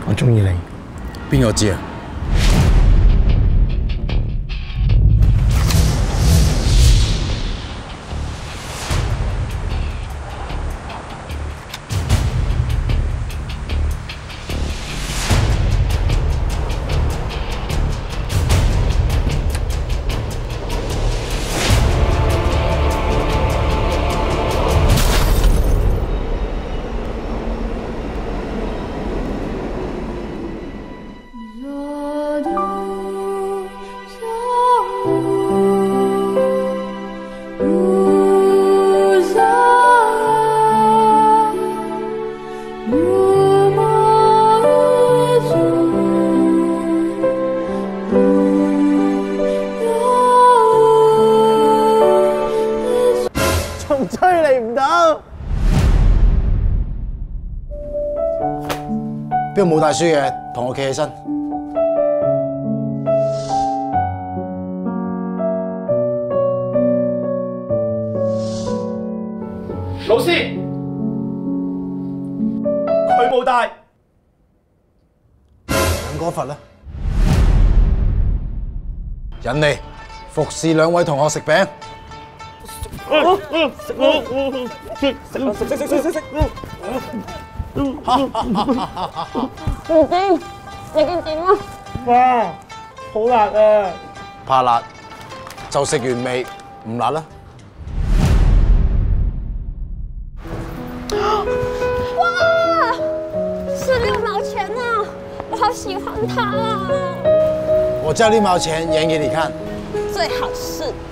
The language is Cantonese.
我中意你。 邊個知啊？ 仲追你唔到？ 邊個冇帶書嘅，同我企起身。 老師，佢冇帶。 引嗰罰啦，引嚟服侍兩位同學食餅。 食咯，食。 唔知你見點啊？ 哇，好辣啊！ 怕辣就食原味，唔辣啦。 哇，16毛錢啊！我好喜歡它啊！ 我叫6毛錢演給你看。 最好是。